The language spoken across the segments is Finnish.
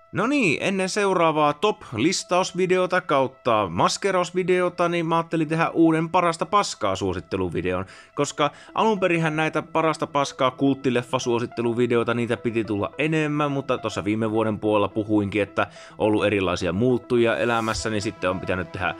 No niin, ennen seuraavaa top-listausvideota kautta maskerausvideota, niin mä ajattelin tehdä uuden parasta paskaa suositteluvideon, koska alunperinhän näitä parasta paskaa kulttileffa-suositteluvideota, niitä piti tulla enemmän, mutta tuossa viime vuoden puolella puhuinkin, että on ollut erilaisia muuttujia elämässä, niin sitten on pitänyt tehdä,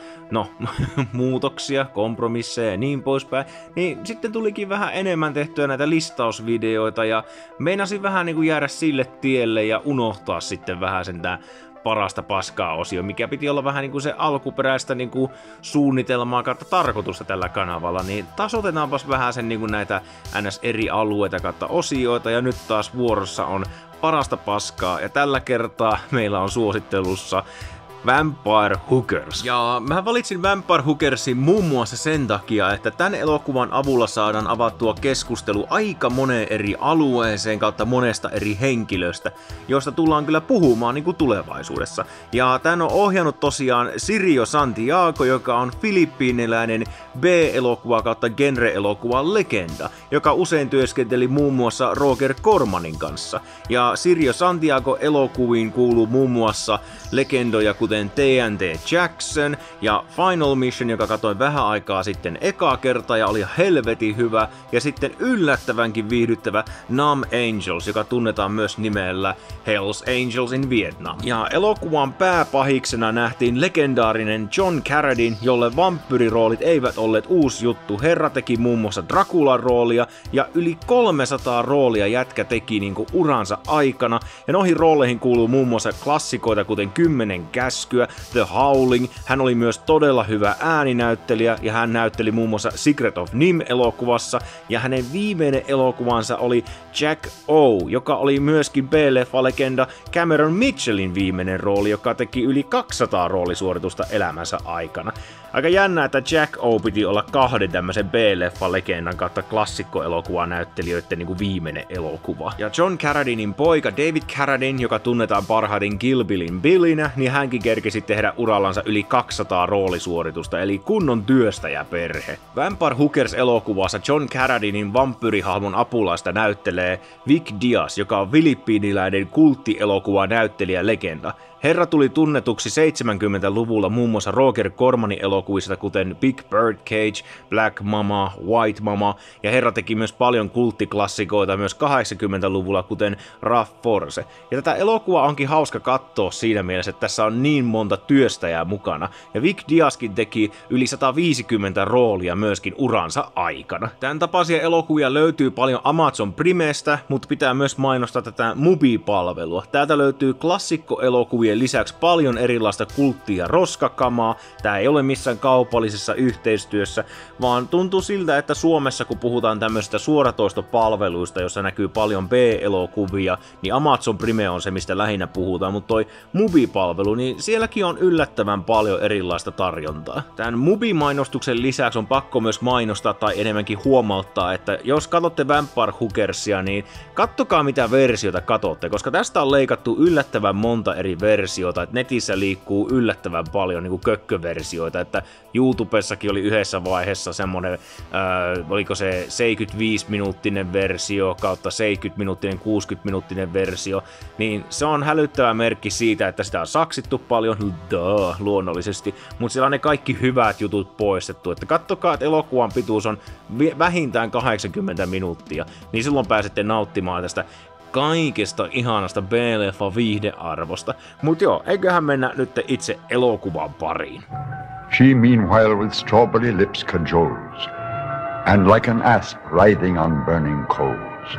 muutoksia, kompromisseja ja niin poispäin, niin sitten tulikin vähän enemmän tehtyä näitä listausvideoita, ja meinasin vähän niin kuin jäädä sille tielle ja unohtaa sitten vähän sen tää parasta paskaa osio, mikä piti olla vähän niinku se alkuperäistä niinku suunnitelmaa kautta tarkoitusta tällä kanavalla, niin tasoitetaanpas vähän sen niinku näitä ns. Eri alueita kautta osioita, ja nyt taas vuorossa on parasta paskaa, ja tällä kertaa meillä on suosittelussa Vampire Hookers. Ja mä valitsin Vampire Hookersin muun muassa sen takia, että tämän elokuvan avulla saadaan avattua keskustelu aika moneen eri alueeseen kautta monesta eri henkilöstä, joista tullaan kyllä puhumaan niin kuin tulevaisuudessa. Ja tän on ohjannut tosiaan Sirio Santiago, joka on filippiiniläinen B-elokuva kautta genre-elokuvan legenda, joka usein työskenteli muun muassa Roger Cormanin kanssa. Ja Sirio Santiago elokuviin kuuluu muun muassa legendoja kuten TNT Jackson ja Final Mission, joka katsoin vähän aikaa sitten ekaa kertaa ja oli helvetin hyvä, ja sitten yllättävänkin viihdyttävä Numb Angels, joka tunnetaan myös nimellä Hells Angels in Vietnam. Ja elokuvan pääpahiksena nähtiin legendaarinen John Carradine, jolle vampyyriroolit eivät olleet uusi juttu. Herra teki muun muassa Draculan roolia, ja yli 300 roolia jätkä teki niinku uransa aikana, ja noihin rooleihin kuuluu muun muassa klassikoita kuten 10 käskyä, The Howling, hän oli myös todella hyvä ääninäyttelijä, ja hän näytteli muun muassa Secret of NIMH-elokuvassa, ja hänen viimeinen elokuvansa oli Jack O, joka oli myöskin B-leffa-legenda Cameron Mitchellin viimeinen rooli, joka teki yli 200 roolisuoritusta elämänsä aikana. Aika jännä, että Jack O piti olla kahden tämmöisen B-leffa-legendan kautta klassikkoelokuvanäyttelijöiden niinku viimeinen elokuva. Ja John Carradinin poika David Carradine, joka tunnetaan parhaiten Kill Billin Billynä, niin hänkin kerkesi tehdä urallansa yli 200 roolisuoritusta, eli kunnon työstäjäperhe. Vampire Hookers-elokuvassa John Carradinin vampyyrihahmon apulaista näyttelee Vic Diaz, joka on filippiiniläinen kulttielokuvanäyttelijä legenda. Herra tuli tunnetuksi 70-luvulla muun muassa Roger Cormanin elokuvista kuten Big Birdcage, Black Mama, White Mama, ja herra teki myös paljon kulttiklassikoita myös 80-luvulla kuten Rough Force. Ja tätä elokuvaa onkin hauska katsoa siinä mielessä, että tässä on niin monta työstäjää mukana, ja Vic Diazkin teki yli 150 roolia myöskin uransa aikana. Tämän tapaisia elokuvia löytyy paljon Amazon Primestä, mutta pitää myös mainostaa tätä Mubi-palvelua. Täältä löytyy klassikkoelokuvia lisäksi paljon erilaista kulttia ja roskakamaa. Tää ei ole missään kaupallisessa yhteistyössä, vaan tuntuu siltä, että Suomessa kun puhutaan tämmöisistä suoratoistopalveluista, jossa näkyy paljon B-elokuvia, niin Amazon Prime on se, mistä lähinnä puhutaan, mutta toi Mubi-palvelu, niin sielläkin on yllättävän paljon erilaista tarjontaa. Tämän Mubi-mainostuksen lisäksi on pakko myös mainostaa tai enemmänkin huomauttaa, että jos katsotte Vampire Hookersia, niin kattokaa mitä versiota katsotte, koska tästä on leikattu yllättävän monta eri versiota, että netissä liikkuu yllättävän paljon niin kuin kökköversioita, että YouTubessakin oli yhdessä vaiheessa semmonen, oliko se 75-minuuttinen versio kautta 70-minuuttinen, 60-minuuttinen versio, niin se on hälyttävä merkki siitä, että sitä on saksittu paljon, luonnollisesti, mutta siellä on ne kaikki hyvät jutut poistettu, että kattokaa, että elokuvan pituus on vähintään 80 minuuttia, niin silloin pääsette nauttimaan tästä kaikesta ihanasta B-leffa viihdearvosta. Mut joo, eiköhän mennä nyt itse elokuvan pariin. She meanwhile with strawberry lips cajoles, and like an asp writhing on burning coals.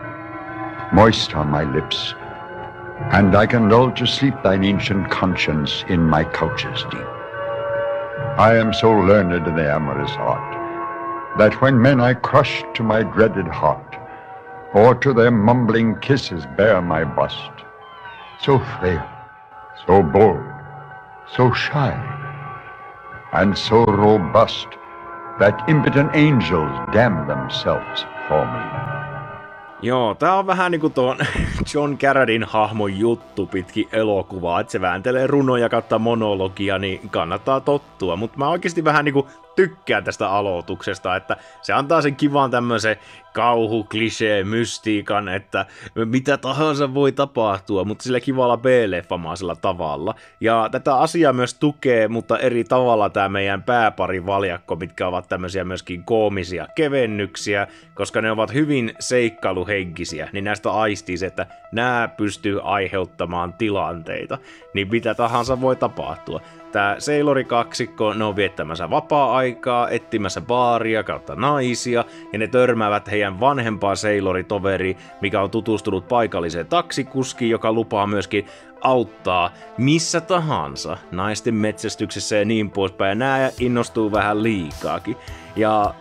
Moist are my lips, and I can lull to sleep thine ancient conscience in my couches deep. I am so learned in the amorous art, that when men I crush to my dreaded heart, or to their mumbling kisses bear my bust, so frail, so bold, so shy, and so robust, that impotent angels damn themselves for me. Joo, tää on vähän niinku tuon John Carradin hahmon juttu pitkin elokuvaa, että se vääntelee runoja kautta monologia, niin kannattaa tottua. Mutta mä oikeasti vähän niinku tykkään tästä aloituksesta, että se antaa sen kivan tämmöisen kauhu, klisee, mystiikan, että mitä tahansa voi tapahtua, mutta sillä kivalla B-leffamaisella tavalla. Ja tätä asiaa myös tukee, mutta eri tavalla tämä meidän pääpari valjakko, mitkä ovat tämmöisiä myöskin koomisia kevennyksiä, koska ne ovat hyvin seikkailuhenkisiä, niin näistä aistii se, että nämä pystyy aiheuttamaan tilanteita, niin mitä tahansa voi tapahtua. Tää Sailori-kaksikko, ne on viettämässä vapaa-aikaa, etsimässä baaria kautta naisia, ja ne törmäävät heidän vanhempaan Sailori-toveriin, mikä on tutustunut paikalliseen taksikuskiin, joka lupaa myöskin auttaa missä tahansa naisten metsästyksessä ja niin poispäin, ja nää innostuu vähän liikaakin. Ja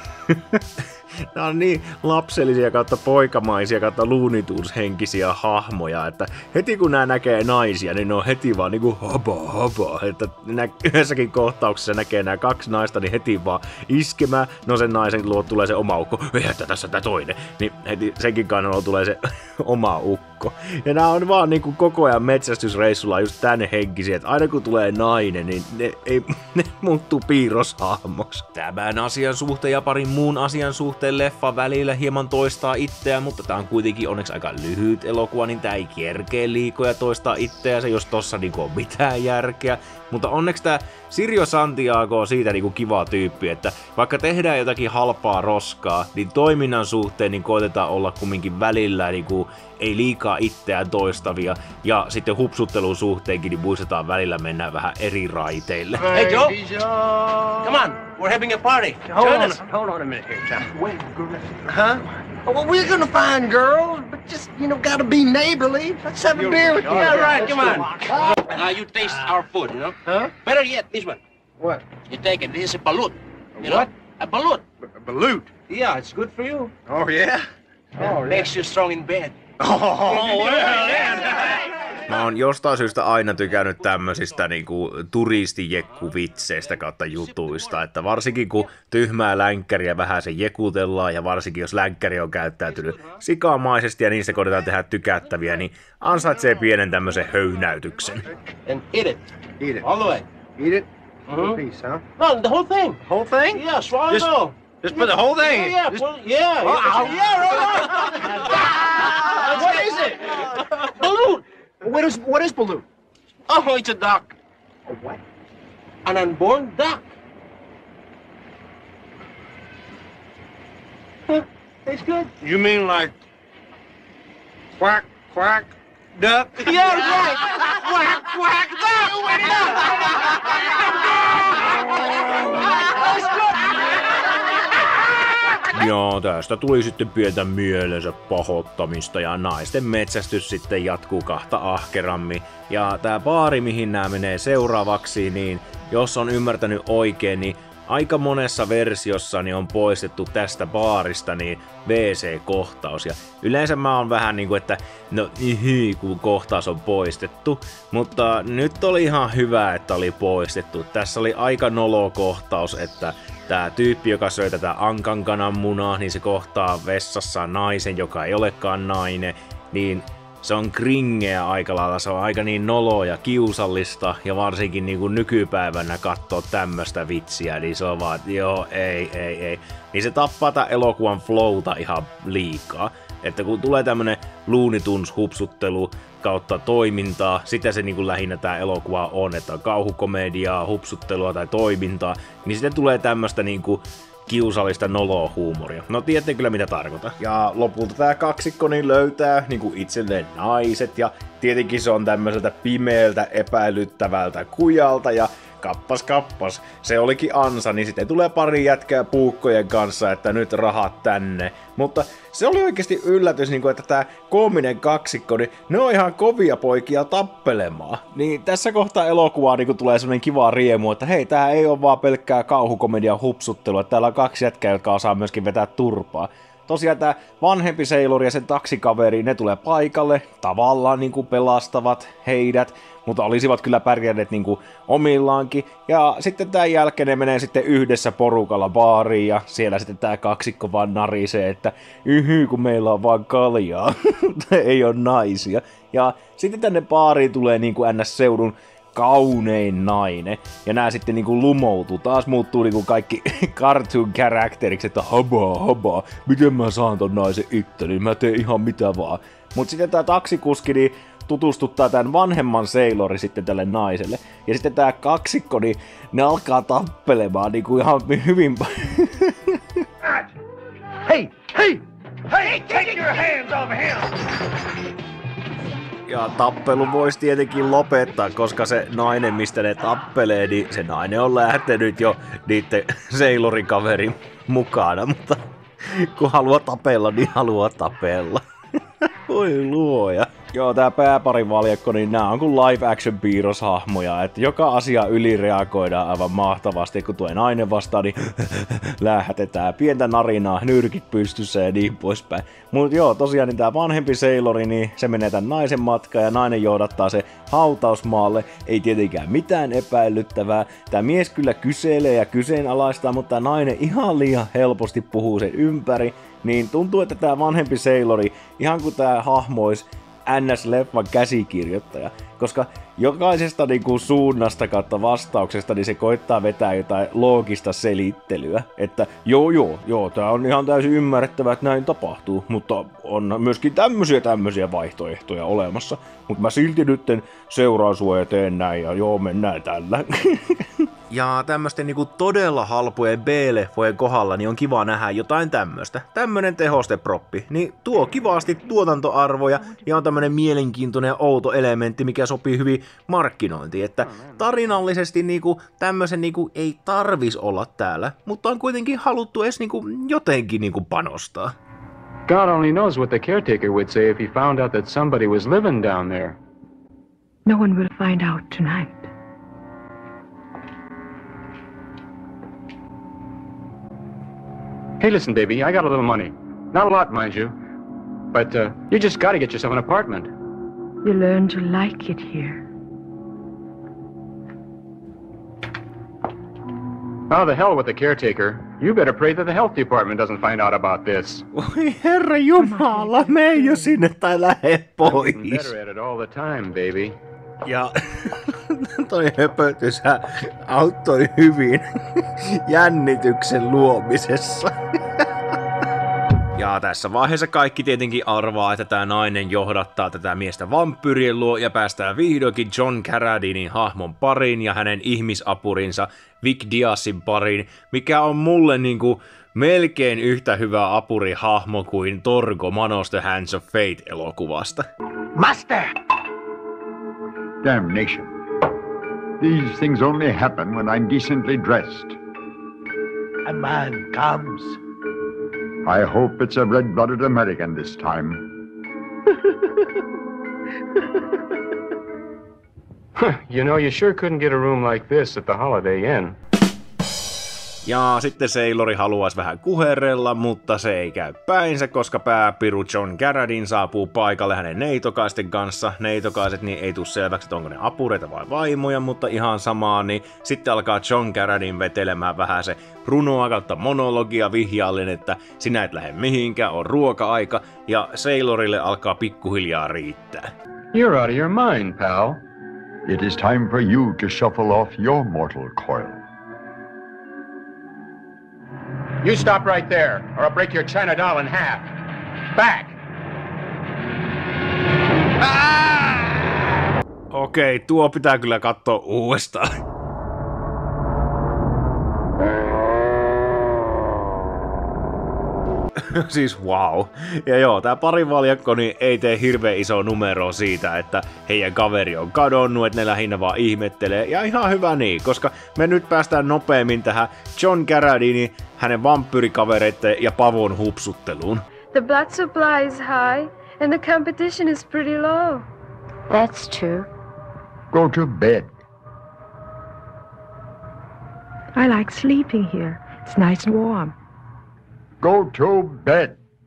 nämä on niin lapsellisia kautta poikamaisia kautta Looney Tunes-henkisiä hahmoja, että heti kun nämä näkee naisia, niin ne on heti vaan niinku haba, että yhdessäkin kohtauksessa näkee nämä kaksi naista, niin heti vaan iskemään, no sen naisen luo tulee se oma ukko, että tässä tää toinen, niin heti senkin kannalla tulee se oma ukko. Ja nämä on vaan niinku koko ajan metsästysreissulla just tänne henkisiä, että aina kun tulee nainen, niin ne muuttuu piirroshahmoksi. Tämän asian suhteen ja parin muun asian suhteen leffa välillä hieman toistaa itseään, mutta tää on kuitenkin onneksi aika lyhyt elokuva, niin tää ei kerkee liikoja toistaa itseänsä, jos tossa niinku on mitään järkeä. Mutta onneksi tää Sirio Santiago on siitä niinku kiva tyyppi, että vaikka tehdään jotakin halpaa roskaa, niin toiminnan suhteen niin koitetaan olla kumminkin välillä niinku ei liikaa itseään toistavia, ja sitten hupsuttelun suhteenkin niin muistetaan välillä mennään vähän eri raiteille. Hey Joe! Come on, we're having a party. Hold on a minute here, John. Huh? Well, we're gonna find girls, but just, gotta be neighborly. Let's have a beer with you. Yeah, right, come on. You taste our food, you know? Huh? Better yet, this one. What? You take it, this is a balut. What? A balut. A balut? Yeah, it's good for you. Oh, yeah? Oh, Makes you strong in bed. Oh, well, yeah. Mä oon jostain syystä aina tykännyt tämmöisistä niinku turistijekkuvitseistä kautta jutuista, että varsinkin kun tyhmää länkkäriä vähän se jekutellaan ja varsinkin jos länkkäri on käyttäytynyt sikamaisesti ja niistä koitetaan tehdä tykättäviä, niin ansaitsee pienen tämmöisen höynäytyksen. And eat it. Eat it. All the way. Eat it? Mhm. A piece, huh? No, the whole thing. Whole thing? Yeah, swallow it all. Just put the whole thing in? Yeah, Just- yeah. Wow. Yeah, right. What is it? Balut. What is balut? Oh, it's a duck. A what? An unborn duck. Huh? Tastes good. You mean like quack, quack, duck? Yeah, right. Quack, quack, duck. Ja tästä tuli sitten pientä mielensä pahoittamista ja naisten metsästys sitten jatkuu kahta ahkerammin. Ja tää baari, mihin nämä menee seuraavaksi, niin jos on ymmärtänyt oikein, niin aika monessa versiossa niin on poistettu tästä baarista niin WC-kohtaus. Ja yleensä mä oon vähän niinku, että no kun kohtaus on poistettu. Mutta nyt oli ihan hyvä, että oli poistettu. Tässä oli aika nolo kohtaus, että tää tyyppi, joka söi tätä ankankanan munaa, niin se kohtaa vessassa naisen, joka ei olekaan nainen, niin se on kringeä aika lailla, se on aika niin noloa ja kiusallista, ja varsinkin niin kuin nykypäivänä katsoo tämmöstä vitsiä, niin se on vaan, että joo, ei. Niin se tappaa tää elokuvan flowta ihan liikaa. Että kun tulee tämmönen Looney Tunes hupsuttelu kautta toimintaa, sitä se niin kuin lähinnä tää elokuva on, että on kauhukomediaa, hupsuttelua tai toimintaa, niin sitten tulee tämmöstä niinku kiusallista noloa-huumoria. No tiedätte kyllä mitä tarkoitan. Ja lopulta tää kaksikko niin löytää niinku itselleen naiset ja tietenkin se on tämmöiseltä pimeältä epäilyttävältä kujalta ja kappas, se olikin ansa, niin sitten tulee pari jätkää puukkojen kanssa, että nyt rahat tänne. Mutta se oli oikeasti yllätys, että tää koominen kaksikko, niin ne on ihan kovia poikia tappelemaan. Niin tässä kohtaa elokuvaa tulee semmonen kiva riemu, että hei, tää ei ole vaan pelkkää kauhukomedian hupsuttelua, että täällä on kaksi jätkää, jotka osaa myöskin vetää turpaa. tosiaan tää vanhempi Sailor ja sen taksikaveri, ne tulee paikalle, tavallaan niinku pelastavat heidät, mutta olisivat kyllä pärjänneet niinku omillaankin. Ja sitten tämän jälkeen ne menee sitten yhdessä porukalla baariin ja siellä sitten tää kaksikko vaan narisee, että kun meillä on vaan kaljaa, ei ole naisia. Ja sitten tänne baariin tulee niinku NS-seudun kaunein nainen. Ja nää sitten niinku lumoutuu. Taas muuttuu niinku kaikki cartoon characteriksi, että habaa, miten mä saan ton naisen itteni, mä teen ihan mitä vaan. Mut sitten tää taksikuski niin tutustuttaa tämän vanhemman Sailorin sitten tälle naiselle. Ja sitten tää kaksikko, niin ne alkaa tappelemaan niinku ihan hyvin. Hey! Take your hands off him! Ja tappelu voisi tietenkin lopettaa, koska se nainen, mistä ne tappelee, niin se nainen on lähtenyt jo niitten Sailorin kaverin mukana, mutta kun haluaa tapella, niin haluaa tapella. Oi luoja. Joo, tää pääparivaljakko, niin nää on kuin live action piirroshahmoja, että joka asia ylireagoidaan aivan mahtavasti, kun tuo nainen vastaan, niin lähetetään pientä narinaa, nyrkit pystyssä ja niin poispäin. Mut joo, tosiaan niin tää vanhempi Sailori, niin se menee tän naisen matkaan ja nainen johdattaa se hautausmaalle, ei tietenkään mitään epäilyttävää. Tää mies kyllä kyselee ja kyseenalaistaa, mutta tää nainen ihan liian helposti puhuu sen ympäri, niin tuntuu, että tää vanhempi Sailori, ihan kuin tää hahmo olisi NS-leffan käsikirjoittaja, koska jokaisesta niinku suunnasta kautta vastauksesta niin se koittaa vetää jotain loogista selittelyä, että joo, tää on ihan täysin ymmärrettävää, että näin tapahtuu, mutta on myöskin tämmösiä vaihtoehtoja olemassa, mutta mä silti nytten seuraan sua ja teen näin ja joo, mennään tällä. Ja tämmösten niinku todella halpojen B-leffojen kohdalla niin on kiva nähdä jotain tämmöstä. Tämmönen tehosteproppi, niin tuo kivasti tuotantoarvoja ja on tämmönen mielenkiintoinen ja outo elementti, mikä sopii hyvin markkinointiin. Että tarinallisesti niinku tämmösen niinku ei tarvis olla täällä, mutta on kuitenkin haluttu edes niinku jotenkin niinku panostaa. God only knows what the caretaker would say if he found out that somebody was living down there. No one will find out tonight. Hey, listen, baby, I got a little money. Not a lot, mind you. But you just gotta get yourself an apartment. You learn to like it here. Oh, the hell with the caretaker. You better pray that the health department doesn't find out about this. Oi herra jumala, mene jo sinne tai lähde pois. Better at it all the time, baby. Ja toi höpötys auttoi hyvin jännityksen luomisessa. Ja tässä vaiheessa kaikki tietenkin arvaa, että tämä nainen johdattaa tätä miestä vampyyrien luo ja päästään vihdoinkin John Carradinin hahmon pariin ja hänen ihmisapurinsa Vic Diazin pariin, mikä on mulle niinku melkein yhtä hyvä apurihahmo kuin Torgo Manos The Hands of Fate-elokuvasta. Master! Damnation. These things only happen when I'm decently dressed. A man comes. I hope it's a red-blooded American this time. You know, you sure couldn't get a room like this at the Holiday Inn. Ja sitten Sailori haluaisi vähän kuherrella, mutta se ei käy päinsä, koska pääpiru John Carradine saapuu paikalle hänen neitokaisten kanssa. Neitokaiset niin ei tule selväksi, että onko ne apureita vai vaimoja, mutta ihan samaa, niin sitten alkaa John Carradine vetelemään vähän se runoa kautta monologia vihjaillen, että sinä et lähde mihinkään, on ruoka-aika, ja Sailorille alkaa pikkuhiljaa riittää. You're out of your mind, pal. It is time for you to shuffle off your mortal coil. You stop right there, or I'll break your China doll in half. Back! Okei, tuo pitää kyllä katsoa uudestaan. Siis wow. Ja joo, tää parivaljakko niin ei tee hirveän iso numero siitä, että heidän kaveri on kadonnut, että ne lähinnä vaan ihmettelee. Ja ihan hyvä niin, koska me nyt päästään nopeammin tähän John Carradine, hänen vampyyrikavereitten ja pavon hupsutteluun. The blood supply is high and the competition is pretty low. That's true. Go to bed. I like sleeping here. It's nice and warm. Go to bed.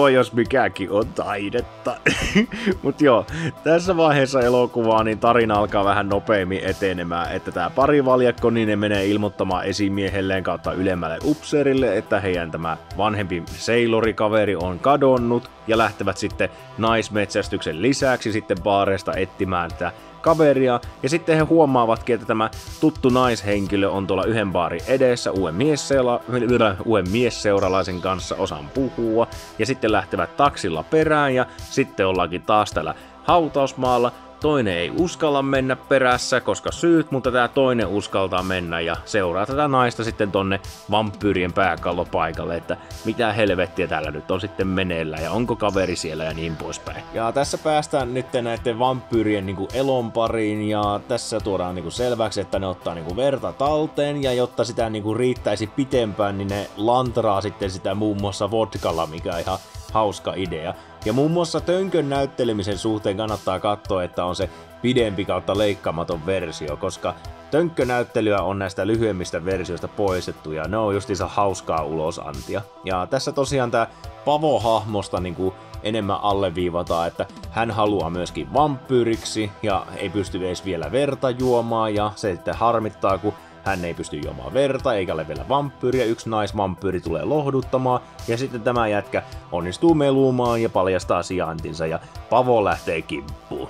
Tuo jos mikäkin on taidetta. Mut joo, tässä vaiheessa elokuvaa niin tarina alkaa vähän nopeammin etenemään, että tää parivaljakko niin ne menee ilmoittamaan esimiehelleen kautta ylemmälle upseerille, että heidän tämä vanhempi sailorikaveri on kadonnut ja lähtevät sitten naismetsästyksen lisäksi sitten baareista etsimään tätä kaveria, ja sitten he huomaavatkin, että tämä tuttu naishenkilö on tuolla yhden baarin edessä uuden miesseuralaisen kanssa osaan puhua, ja sitten lähtevät taksilla perään, ja sitten ollaankin taas täällä hautausmaalla. Toinen ei uskalla mennä perässä, koska syyt, mutta tää toinen uskaltaa mennä ja seuraa tätä naista sitten tonne vampyyrien pääkallopaikalle, että mitä helvettiä täällä nyt on sitten meneillä ja onko kaveri siellä ja niin poispäin. Ja tässä päästään nyt näiden vampyyrien niinku elon pariin ja tässä tuodaan niinku selväksi, että ne ottaa niinku verta talteen ja jotta sitä niinku riittäisi pitempään, niin ne lantraa sitten sitä muun muassa vodkalla, mikä on ihan hauska idea. Ja muun muassa tönkön näyttelemisen suhteen kannattaa katsoa, että on se pidempi kautta leikkaamaton versio, koska tönkkönäyttelyä on näistä lyhyemmistä versioista poistettu ja ne on justiinsa hauskaa ulosantia. Ja tässä tosiaan tää Pavo-hahmosta niinku enemmän alleviivataan, että hän haluaa myöskin vampyyriksi ja ei pysty edes vielä verta juomaan ja se sitten harmittaa, kun hän ei pysty juomaan verta, eikä ole vielä vampyyriä, yksi naisvampyyri tulee lohduttamaan, ja sitten tämä jätkä onnistuu melumaan ja paljastaa sijaintinsa, ja Pavo lähtee kimppuun.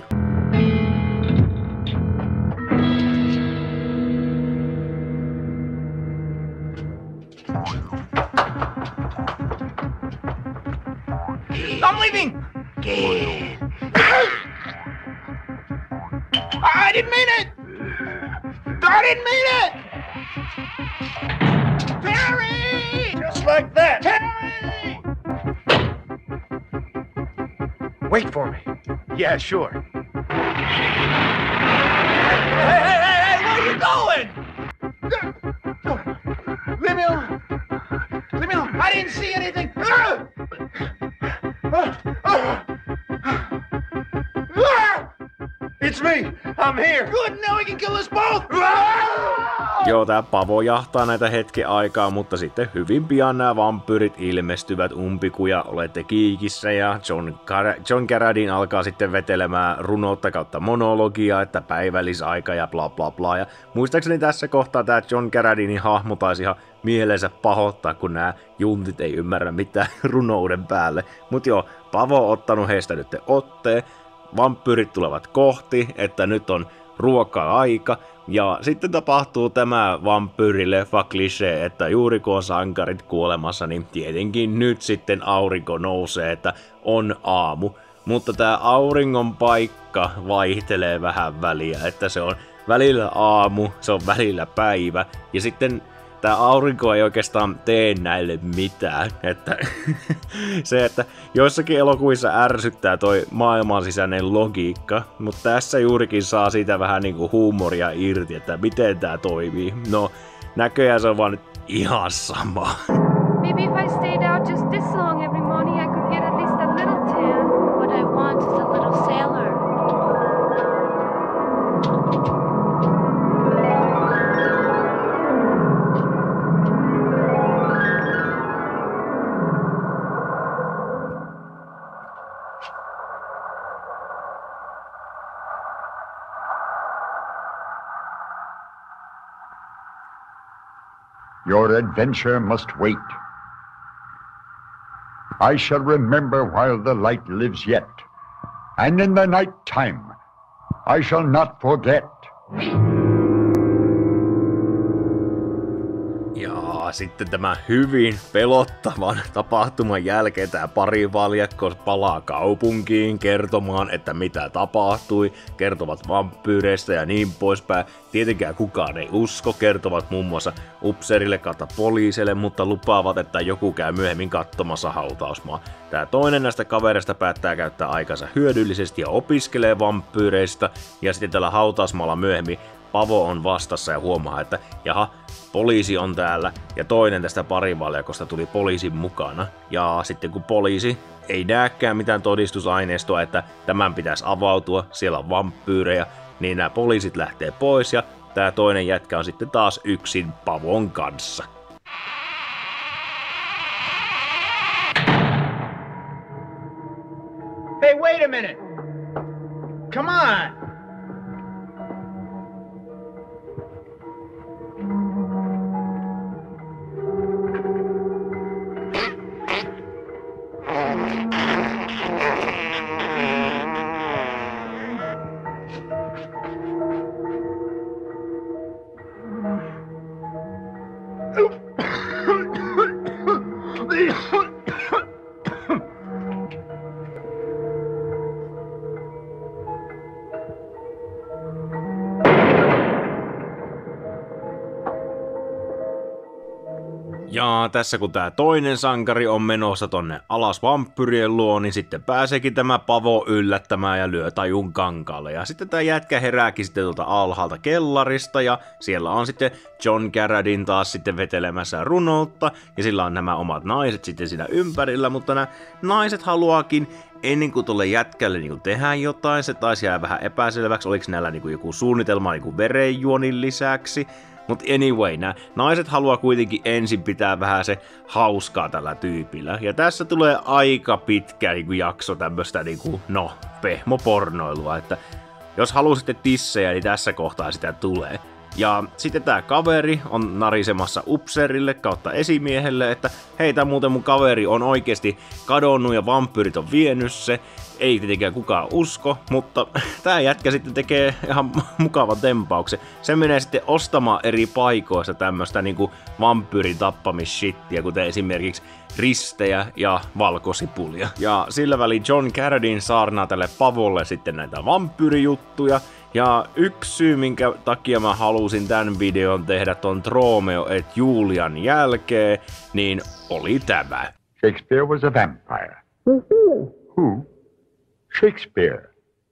I'm leaving! I didn't mean it! I didn't mean it! Terry! Just like that! Terry! Wait for me. Yeah, sure. Hey, where are you going? Leave me alone. Leave me alone. I didn't see anything. It's me. I'm here. Good, now we can kill us both. Joo, tää Pavo jahtaa näitä hetken aikaa, mutta sitten hyvin pian nämä vampyyrit ilmestyvät umpikuja, olette kiikissä ja John Carradine alkaa sitten vetelemään runoutta kautta monologiaa, että päivällisaika ja bla bla bla. Ja muistaakseni tässä kohtaa tää John Carradinin hahmo taisi ihan mielensä pahoittaa, kun nämä juntit ei ymmärrä mitään runouden päälle. Mut joo, Pavo on ottanut heistä nyt otteen. Vampyyrit tulevat kohti, että nyt on ruoka-aika, ja sitten tapahtuu tämä vampyyrileffa klisee, että juuri kun on sankarit kuolemassa, niin tietenkin nyt sitten aurinko nousee, että on aamu. Mutta tämä auringon paikka vaihtelee vähän väliä, että se on välillä aamu, se on välillä päivä, ja sitten tää aurinko ei oikeastaan tee näille mitään, että se, että joissakin elokuvissa ärsyttää toi maailman sisäinen logiikka, mutta tässä juurikin saa siitä vähän niinku huumoria irti, että miten tää toimii. No, näköjään se on vaan nyt ihan sama. Maybe if I stayed out just this long every morning, I could get at least a little tan. What I want is a little sailor. Your adventure must wait. I shall remember while the light lives yet, and in the night time I shall not forget. Ja sitten tämä hyvin pelottavan tapahtuman jälkeen tämä parivaljakko palaa kaupunkiin kertomaan, että mitä tapahtui, kertovat vampyyreistä ja niin poispäin. Tietenkään kukaan ei usko, kertovat muun muassa upseerille kautta poliisille, mutta lupaavat, että joku käy myöhemmin katsomassa hautausmaa. Tämä toinen näistä kavereista päättää käyttää aikansa hyödyllisesti ja opiskelee vampyyreistä, ja sitten tällä hautausmaalla myöhemmin Pavo on vastassa ja huomaa, että jaha, poliisi on täällä, ja toinen tästä parivaljakosta tuli poliisin mukana. Ja sitten kun poliisi ei näekään mitään todistusaineistoa, että tämän pitäisi avautua, siellä on vampyyrejä, niin nämä poliisit lähtee pois, ja tämä toinen jätkä on sitten taas yksin Pavon kanssa. Come on. Ja tässä kun tää toinen sankari on menossa tonne alas vampyrien luo, niin sitten pääseekin tämä Pavo yllättämään ja lyö tajun kankaalle. Ja sitten tää jätkä herääkin sitten tuolta alhaalta kellarista ja siellä on sitten John Carradine taas sitten vetelemässä runoutta. Ja sillä on nämä omat naiset sitten siinä ympärillä, mutta nämä naiset haluaakin ennen kuin tuolle jätkälle niin tehdään jotain. Se taisi jää vähän epäselväksi, oliko näillä niin joku suunnitelma niin verenjuonin lisäksi. Mutta anyway, nämä naiset haluaa kuitenkin ensin pitää vähän se hauskaa tällä tyypillä. Ja tässä tulee aika pitkä jakso tämmöstä pehmopornoilua, että jos halusitte tissejä, niin tässä kohtaa sitä tulee. Ja sitten tää kaveri on narisemassa upserille kautta esimiehelle, että hei, tää muuten mun kaveri on oikeesti kadonnut ja vampyyrit on vienyt se. Ei tietenkään kukaan usko, mutta tää jätkä sitten tekee ihan mukavan tempauksen. Se menee sitten ostamaan eri paikoista tämmöstä niinku vampyyrin tappamisshittiä, kuten esimerkiksi ristejä ja valkosipulia. Ja sillä välin John Carradine saarnaa tälle Pavolle sitten näitä vampyyrijuttuja. Ja yksi syy, minkä takia mä halusin tämän videon tehdä ton Romeo et Julian jälkeen, niin oli tämä. Shakespeare was a vampire. Who? Shakespeare.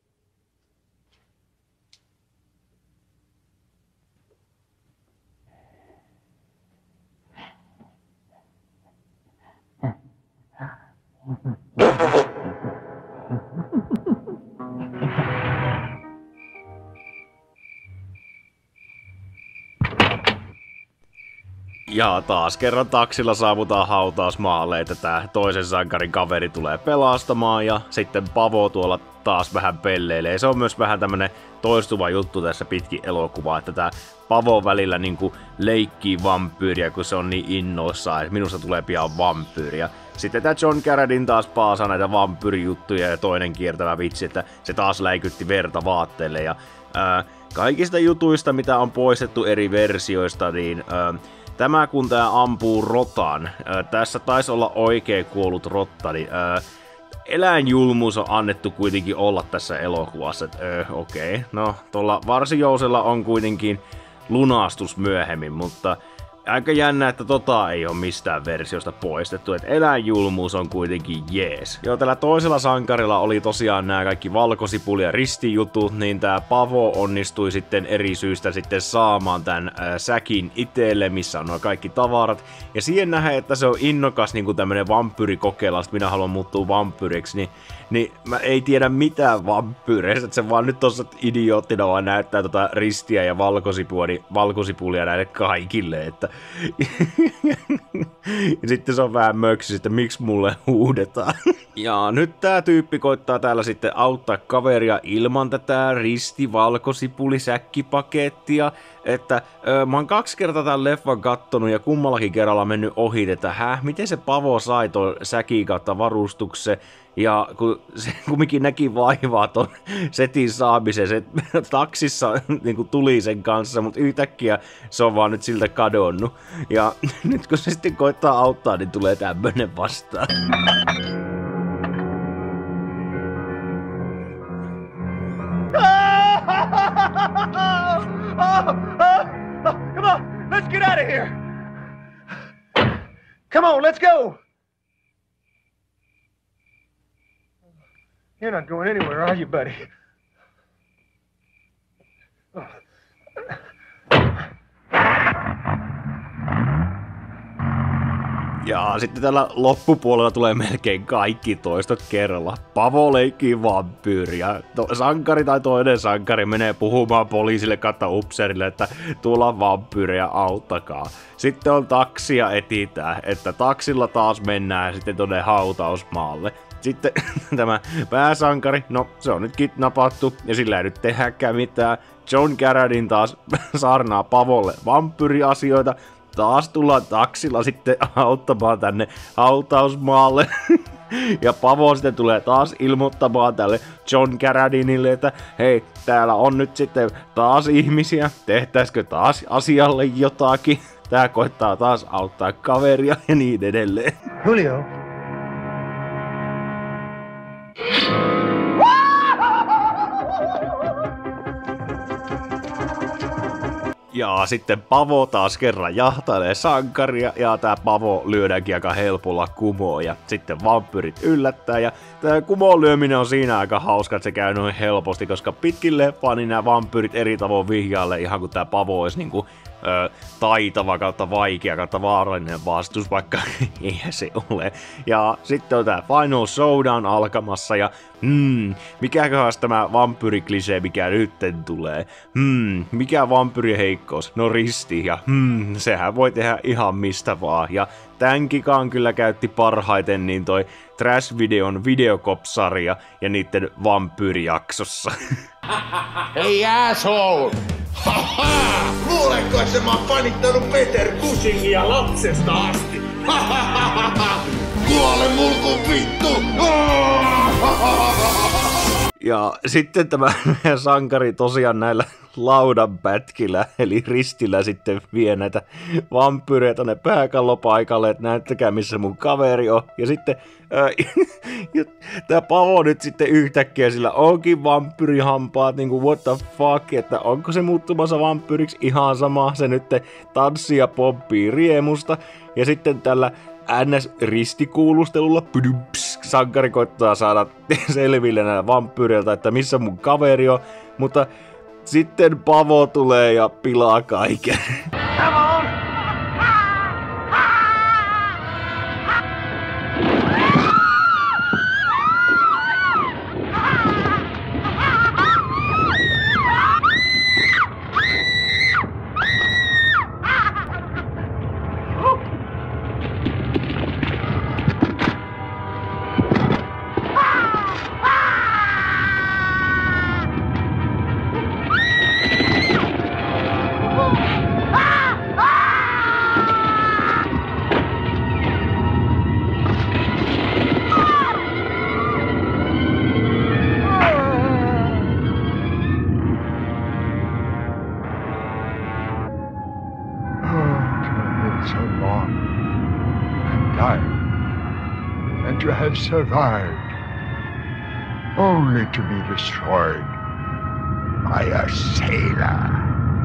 Ja taas kerran taksilla saavutaan hautausmaalle, että tää toisen sankarin kaveri tulee pelastamaan ja sitten Pavo tuolla taas vähän pelleilee. Se on myös vähän tämmönen toistuva juttu tässä pitkin elokuvaa, että tää Pavo välillä niinku leikkii vampyyriä, kun se on niin innoissaan, että minusta tulee pian vampyyriä. Sitten tää John Carradine taas paasaa näitä vampyyrijuttuja ja toinen kiertävä vitsi, että se taas läikytti verta vaatteelle. Ja kaikista jutuista, mitä on poistettu eri versioista, niin tämä kun tää ampuu rotan, tässä taisi olla oikein kuollut rotta, niin eläinjulmuus on annettu kuitenkin olla tässä elokuvassa, että okei. No, tuolla varsijousella on kuitenkin lunastus myöhemmin, mutta aika jännä, että ei ole mistään versiosta poistettu, että eläinjulmuus on kuitenkin jees. Joo, tällä toisella sankarilla oli tosiaan nämä kaikki valkosipuli- ja ristijutut, niin tää Pavo onnistui sitten eri syystä sitten saamaan tän säkin itelle, missä on nuo kaikki tavarat. Ja siihen nähdään, että se on innokas niinku tämmönen vampyyrikokeilla, että minä haluan muuttua vampyyriksi, niin mä ei tiedä mitään vampyyreistä, että se vaan nyt tossa idioottina vaan näyttää ristiä ja valkosipulia näille kaikille, että ja sitten se on vähän möksis, että miksi mulle huudetaan. Ja nyt tää tyyppi koittaa täällä sitten auttaa kaveria ilman tätä risti-valkosipuli-säkkipakettia. Että mä oon 2 kertaa tämän leffan kattonut ja kummallakin kerralla mennyt ohi, että miten se Pavo sai ton säkin kautta varustuksen. Ja kun se kumminkin näki vaivaa ton setin saamisen, se taksissa niin tuli sen kanssa, mutta yhtäkkiä se on vaan nyt siltä kadonnut. Ja nyt kun se sitten koittaa auttaa, niin tulee tämmönen vastaan. Come on, let's get out of here. Come on, let's go. You're not going anywhere, are you, buddy? Ja sitten tällä loppupuolella tulee melkein kaikki toistot kerralla. Pavo leikkii vampyyriä. Sankari tai toinen sankari menee puhumaan poliisille kautta upserille, että tuolla on vampyyriä, auttakaa. Sitten on taksia etitään, että taksilla taas mennään sitten tonne hautausmaalle. sitten tämä pääsankari, no se on nyt kidnappattu ja sillä ei nyt tehdäkään mitään. John Carradine taas saarnaa Pavolle vampyyriasioita. Taas tullaan taksilla sitten auttamaan tänne hautausmaalle. Ja Pavo sitten tulee taas ilmoittamaan tälle John Carradinelle, että hei, täällä on nyt sitten taas ihmisiä, tehtäisikö taas asialle jotakin? Tää koittaa taas auttaa kaveria ja niin edelleen. Julio. Ja sitten Pavo taas kerran jahtailee sankaria ja tää Pavo lyödäänkin aika helpolla kumoon ja sitten vampyyrit yllättää ja tää kumoon lyöminen on siinä aika hauska, että se käy noin helposti, koska pitkin leffaa niin nämä vampyyrit eri tavoin vihjaalle ihan kun tää Pavo olisi niinku taitava kautta vaikea kautta vaarallinen vastus, vaikka eihän se ole. Ja sitten on tää Final Showdown alkamassa ja mikäköhän tämä vampyyriklisee mikä nytten tulee? Mikä vampyyrin heikkous? No risti ja sehän voi tehdä ihan mistä vaan. Ja tän kikaan kyllä käytti parhaiten niin toi Trash-videon Videocop-sarja ja niitten vampyyrijaksossa. Hey asshole! Haha! Luulenko, että mä oon fanittanut Peter Cushingia lapsesta asti? Kuole mulkun vittu! Ja sitten tämä sankari tosiaan näillä laudanpätkillä, eli ristillä sitten vie näitä vampyyrejä tonne pääkallopaikalle, että näyttäkää missä mun kaveri on. Ja sitten tää Pavo nyt sitten yhtäkkiä sillä onkin vampyyrihampaat, niinku what the fuck, että onko se muuttumassa vampyyriksi ihan sama, se nyt tanssii ja pomppii riemusta. Ja sitten tällä NS-ristikuulustelulla sankari koittaa saada selville näillä vampyyreiltä, että missä mun kaveri on, mutta sitten Pavo tulee ja pilaa kaiken. Come on! And to have survived, only to be destroyed by a sailor.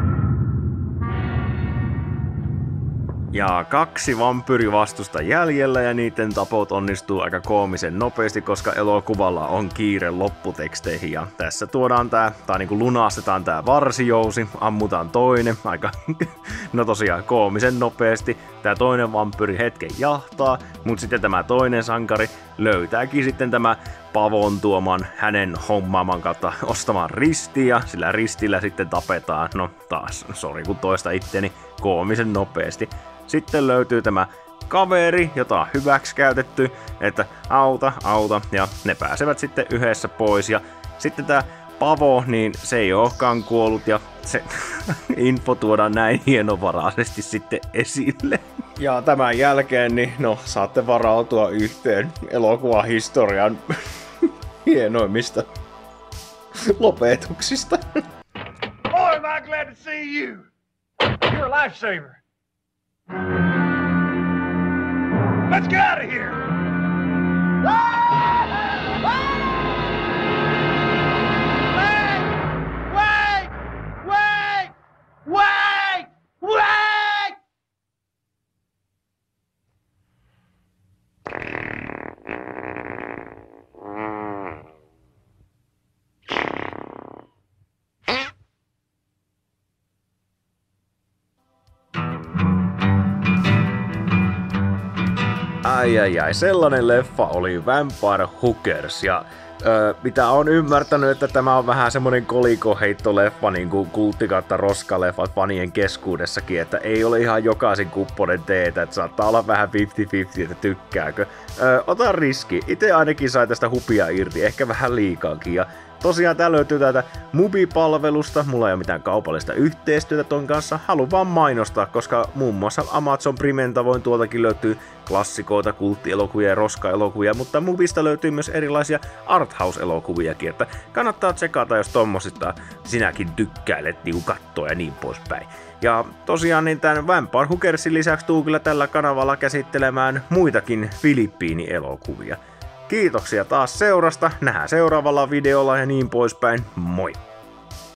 Ja 2 vampyyrivastusta jäljellä ja niiden tapot onnistuu aika koomisen nopeasti, koska elokuvalla on kiire lopputeksteihin. Ja tässä tuodaan tai niinku lunastetaan tää varsijousi, ammutaan toinen, aika no tosiaan koomisen nopeasti. Tää toinen vampyyri hetken jahtaa, mutta sitten tämä toinen sankari löytääkin sitten tämä Pavon tuoman hänen hommaaman kautta ostamaan ristiä, sillä ristillä sitten tapetaan, no taas, sori kun toista itteni, koomisen nopeasti. Sitten löytyy tämä kaveri, jota on hyväksi käytetty, että auta, ja ne pääsevät sitten yhdessä pois. Ja sitten tää Pavo, niin se ei olekaan kuollut ja se info tuodaan näin hienovaraisesti sitten esille. Ja tämän jälkeen, niin no, saatte varautua yhteen elokuvahistorian hienoimmista lopetuksista. Boy, am I glad to see you! You're a lifesaver. Let's get out of here! Wait! Ai, sellainen leffa oli Vampire Hookers ja Mitä on ymmärtänyt, että tämä on vähän semmonen kolikoheittoleffa, niin kuin kultti kautta roskaleffat fanien keskuudessakin, että ei ole ihan jokaisen kupponen teetä, että saattaa olla vähän 50-50, että tykkääkö. Ota riski, itse ainakin sai tästä hupia irti, ehkä vähän liikaakin, ja tosiaan tää löytyy täältä Mubi-palvelusta, mulla ei ole mitään kaupallista yhteistyötä ton kanssa, haluan vaan mainostaa, koska muun muassa Amazon Primen tavoin tuoltakin löytyy klassikoita, kulttielokuvia ja roska-elokuvia, mutta Mubista löytyy myös erilaisia arthouse-elokuviakin, että kannattaa tsekata, jos tommosista sinäkin tykkäilet niinku kattoa ja niin poispäin. Ja tosiaan niin tämän Vampire Hookersin lisäksi tuu kyllä tällä kanavalla käsittelemään muitakin Filippiini-elokuvia. Kiitoksia taas seurasta, nähdään seuraavalla videolla ja niin poispäin, moi!